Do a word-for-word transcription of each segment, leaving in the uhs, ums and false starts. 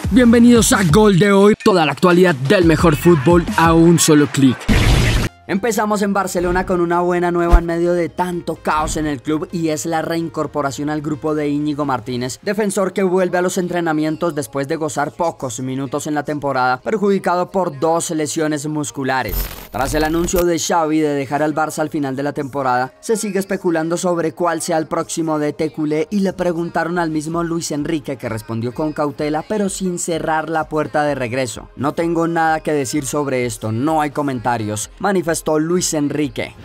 Bienvenidos a Gol de Hoy, toda la actualidad del mejor fútbol a un solo clic. Empezamos en Barcelona con una buena nueva en medio de tanto caos en el club y es la reincorporación al grupo de Íñigo Martínez, defensor que vuelve a los entrenamientos después de gozar pocos minutos en la temporada, perjudicado por dos lesiones musculares. Tras el anuncio de Xavi de dejar al Barça al final de la temporada, se sigue especulando sobre cuál sea el próximo D T culé y le preguntaron al mismo Luis Enrique, que respondió con cautela pero sin cerrar la puerta de regreso. No tengo nada que decir sobre esto, no hay comentarios, manifestó Luis Enrique.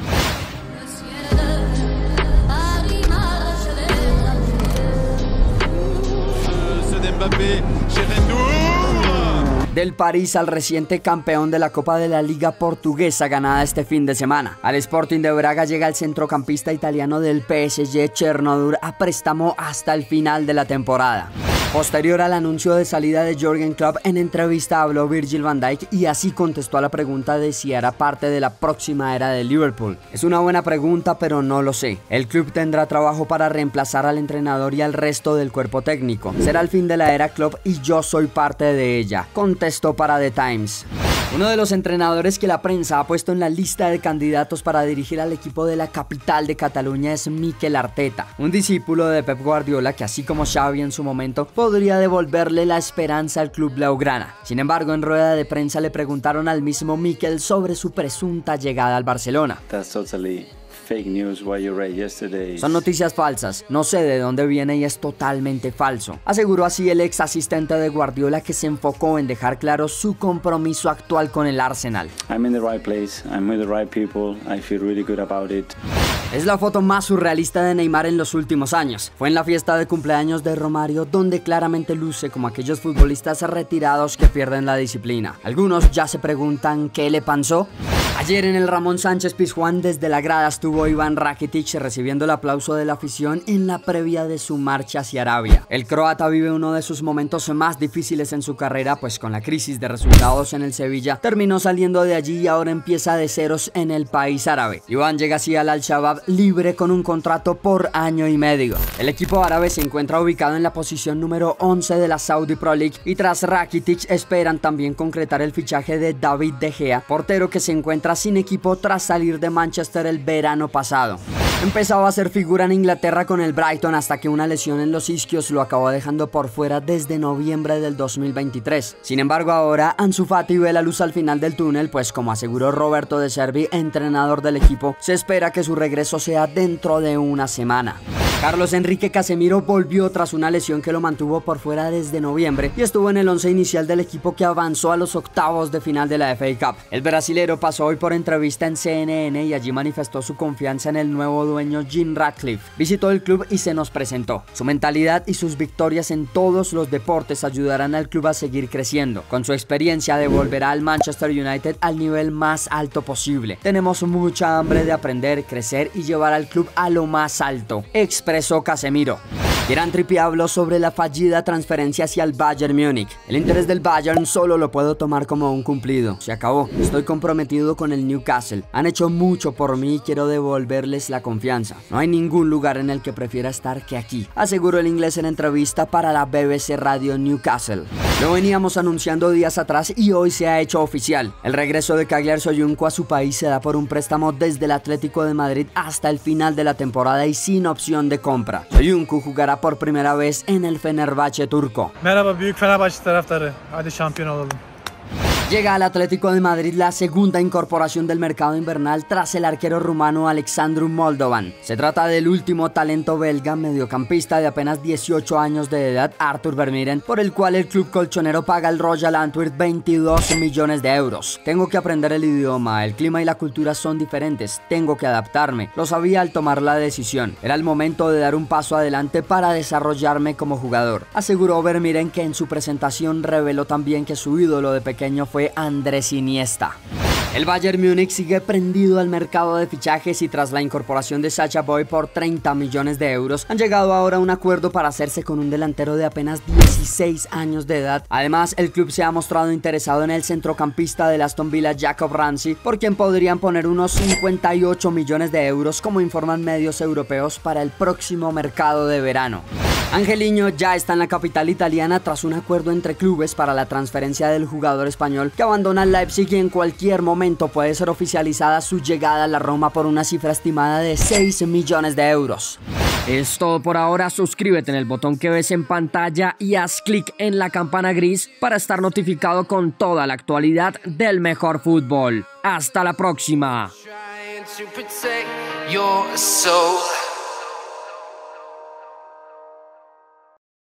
Del París al reciente campeón de la Copa de la Liga Portuguesa ganada este fin de semana. Al Sporting de Braga llega el centrocampista italiano del P S G Chernobyl a préstamo hasta el final de la temporada. Posterior al anuncio de salida de Jürgen Klopp, en entrevista habló Virgil van Dijk y así contestó a la pregunta de si hará parte de la próxima era de Liverpool. Es una buena pregunta, pero no lo sé. El club tendrá trabajo para reemplazar al entrenador y al resto del cuerpo técnico. Será el fin de la era Klopp y yo soy parte de ella, contestó para The Times. Uno de los entrenadores que la prensa ha puesto en la lista de candidatos para dirigir al equipo de la capital de Cataluña es Mikel Arteta, un discípulo de Pep Guardiola que, así como Xavi en su momento, podría devolverle la esperanza al club blaugrana. Sin embargo, en rueda de prensa le preguntaron al mismo Mikel sobre su presunta llegada al Barcelona. That's totally fake news. What you read yesterday. Son noticias falsas, no sé de dónde viene y es totalmente falso, aseguró así el ex asistente de Guardiola, que se enfocó en dejar claro su compromiso actual con el Arsenal. I'm in the right place, I'm with the right people, I feel really good about it. Es la foto más surrealista de Neymar en los últimos años. Fue en la fiesta de cumpleaños de Romario, donde claramente luce como aquellos futbolistas retirados que pierden la disciplina. Algunos ya se preguntan ¿qué le pasó? Ayer en el Ramón Sánchez Pizjuán desde la grada estuvo Iván Rakitic recibiendo el aplauso de la afición en la previa de su marcha hacia Arabia. El croata vive uno de sus momentos más difíciles en su carrera, pues con la crisis de resultados en el Sevilla terminó saliendo de allí y ahora empieza de ceros en el país árabe. Iván llega así al Al-Shabaab libre con un contrato por año y medio. El equipo árabe se encuentra ubicado en la posición número once de la Saudi Pro League y tras Rakitic esperan también concretar el fichaje de David De Gea, portero que se encuentra sin equipo tras salir de Manchester el verano pasado. Empezaba a ser figura en Inglaterra con el Brighton hasta que una lesión en los isquios lo acabó dejando por fuera desde noviembre del dos mil veintitrés. Sin embargo, ahora Ansu Fati ve la luz al final del túnel, pues como aseguró Roberto De Zerbi, entrenador del equipo, se espera que su regreso sea dentro de una semana. Carlos Enrique Casemiro volvió tras una lesión que lo mantuvo por fuera desde noviembre y estuvo en el once inicial del equipo que avanzó a los octavos de final de la F A Cup. El brasilero pasó hoy por entrevista en C N N y allí manifestó su confianza en el nuevo dueño Jim Ratcliffe. Visitó el club y se nos presentó. Su mentalidad y sus victorias en todos los deportes ayudarán al club a seguir creciendo. Con su experiencia devolverá al Manchester United al nivel más alto posible. Tenemos mucha hambre de aprender, crecer y llevar al club a lo más alto, expresó Casemiro. Kieran Trippier habló sobre la fallida transferencia hacia el Bayern Múnich. El interés del Bayern solo lo puedo tomar como un cumplido. Se acabó. Estoy comprometido con el Newcastle. Han hecho mucho por mí y quiero devolverles la confianza. No hay ningún lugar en el que prefiera estar que aquí, aseguró el inglés en entrevista para la B B C Radio Newcastle. Lo veníamos anunciando días atrás y hoy se ha hecho oficial. El regreso de Cagliari Soyuncu a su país se da por un préstamo desde el Atlético de Madrid hasta el final de la temporada y sin opción de compra. Soyuncu jugará por primera vez en el Fenerbahçe turco. Merhaba büyük Fenerbahçe taraftarı. Hadi şampiyon olalım. Llega al Atlético de Madrid la segunda incorporación del mercado invernal tras el arquero rumano Alexandru Moldovan. Se trata del último talento belga, mediocampista de apenas dieciocho años de edad, Arthur Vermeeren, por el cual el club colchonero paga al Royal Antwerp veintidós millones de euros. Tengo que aprender el idioma, el clima y la cultura son diferentes, tengo que adaptarme. Lo sabía al tomar la decisión. Era el momento de dar un paso adelante para desarrollarme como jugador, aseguró Vermeeren, que en su presentación reveló también que su ídolo de pequeño fue Andrés Iniesta. El Bayern Múnich sigue prendido al mercado de fichajes y tras la incorporación de Sacha Boey por treinta millones de euros, han llegado ahora a un acuerdo para hacerse con un delantero de apenas dieciséis años de edad. Además, el club se ha mostrado interesado en el centrocampista del Aston Villa Jacob Ramsey, por quien podrían poner unos cincuenta y ocho millones de euros, como informan medios europeos, para el próximo mercado de verano. Angelino ya está en la capital italiana tras un acuerdo entre clubes para la transferencia del jugador español que abandona el Leipzig, y en cualquier momento puede ser oficializada su llegada a la Roma por una cifra estimada de seis millones de euros. Es todo por ahora. Suscríbete en el botón que ves en pantalla y haz clic en la campana gris para estar notificado con toda la actualidad del mejor fútbol. Hasta la próxima. Trying to protect your soul.